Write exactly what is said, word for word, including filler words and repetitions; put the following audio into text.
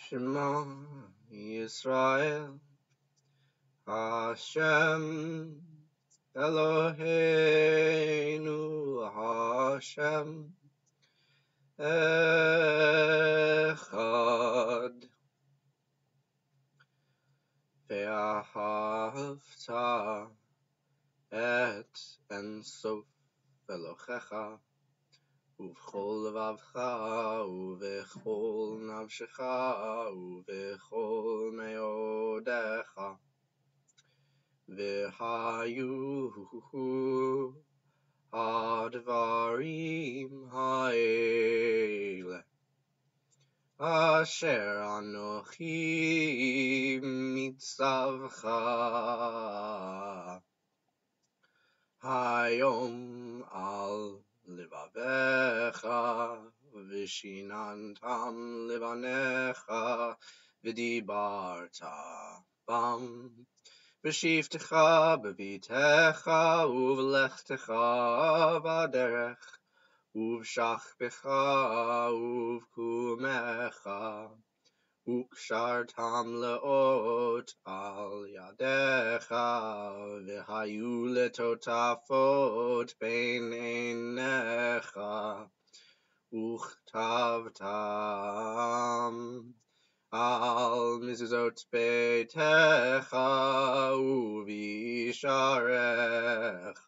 Shema Yisrael Hashem Eloheinu Hashem Echad Vahafta et ensof Elohecha Uv'chol levavcha, uv'chol nafshecha, uv'chol meodecha, v'hayu advarim ha'ele, asher anochi mitzavcha, hayom al Livavecha Vishinantam Livanecha Vidibarta Bam Vishivtecha Bevitecha Uvlechtecha Vaderech Uvshachbecha Uvkumecha Ukshartam leot al yadecha v'hayu letotafot bein einecha uchtavtam al mizuzot beitecha uvisharecha